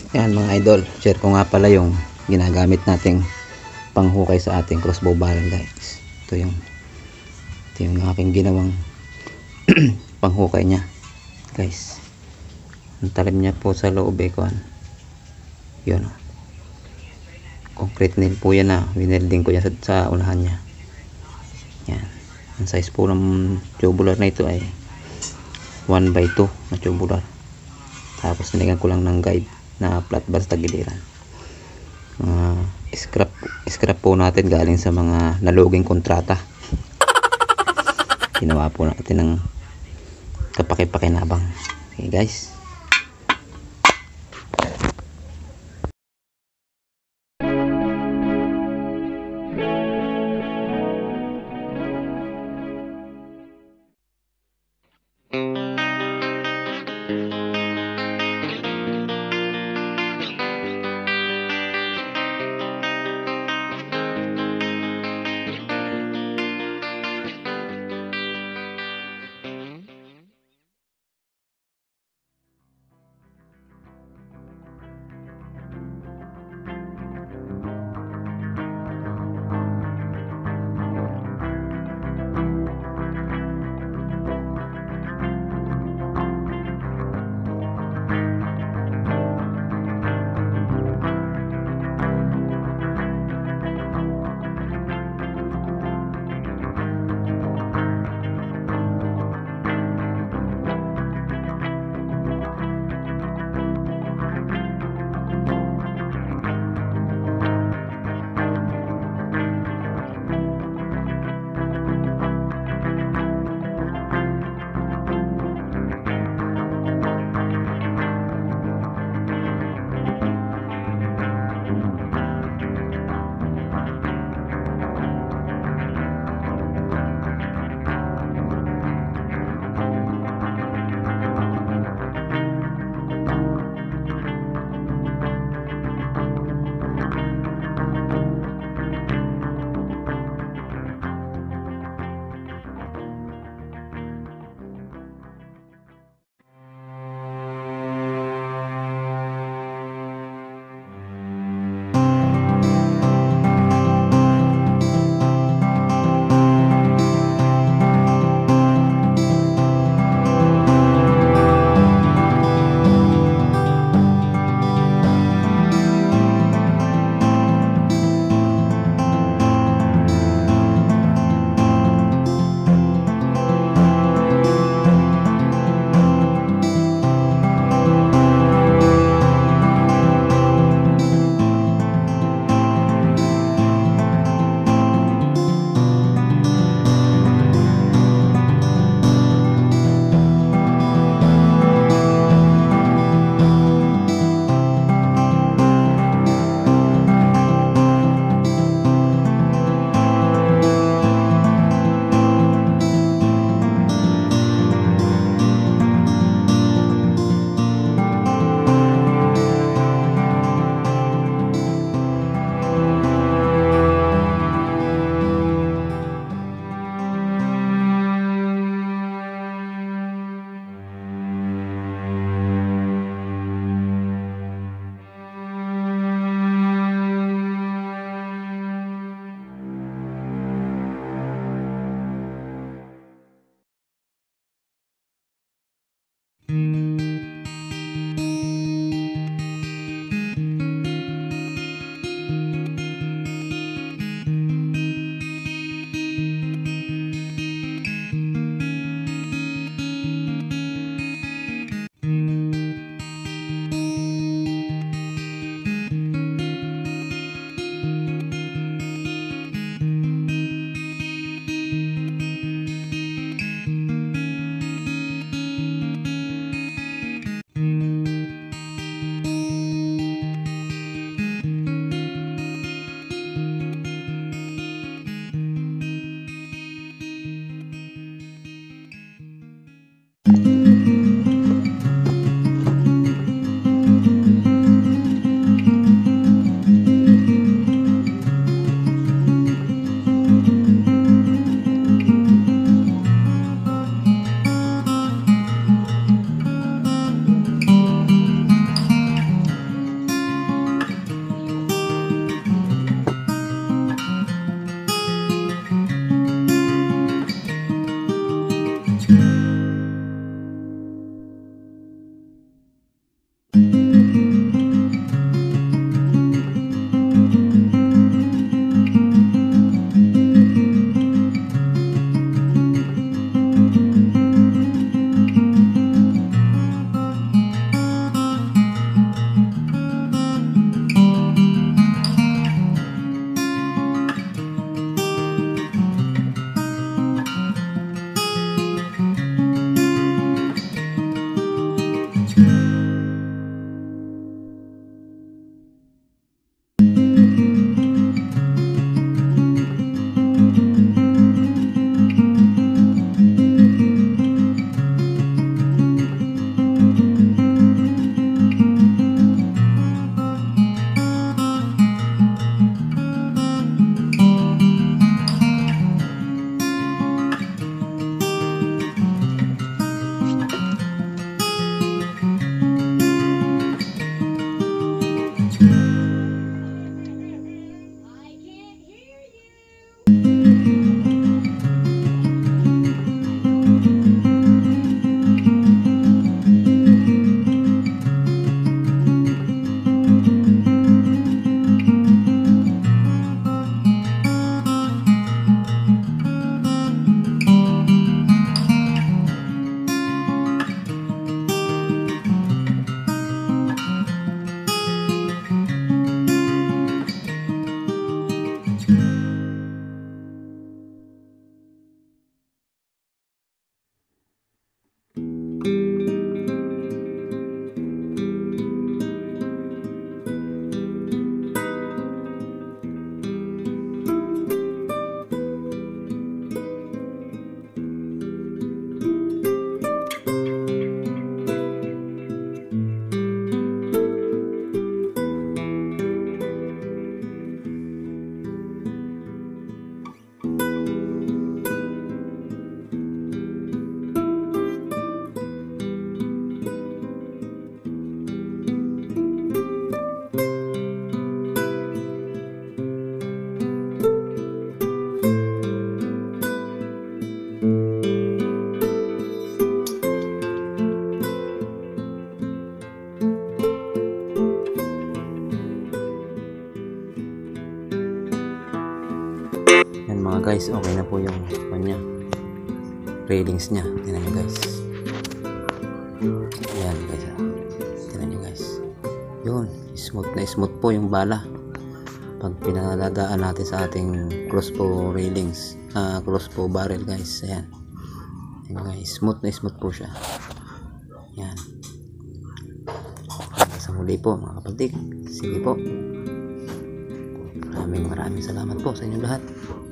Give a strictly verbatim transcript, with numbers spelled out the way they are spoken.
Ayan mga idol, share ko nga pala yung ginagamit nating panghukay sa ating crossbow barrel guys. Ito yung ito yung aking ginawang panghukay nya guys. Ang talim niya po sa loob eh kuhan. Yun, concrete nail po yan na winelding ko yan sa, sa unahan nya. Yan, ang size po ng tubular na ito ay one by two na tubular. Tapos nilagyan ko lang ng guide na flat bar sa tagiliran. Mga uh, scrap scrap po natin galing sa mga naluging kontrata. Ginawa po natin ng kapaki-pakinabang. Okay guys. guys, okay na po yung kanya railings nya. Tingnan nyo guys, yan guys, tingnan nyo guys, yun, smooth na smooth po yung bala pag pinalagaan natin sa ating crossbow railings, uh, crossbow barrel guys. Ayan, yan guys, smooth na smooth po siya. Yan, sa muli po mga kapatid, sige po, maraming maraming salamat po sa inyong lahat.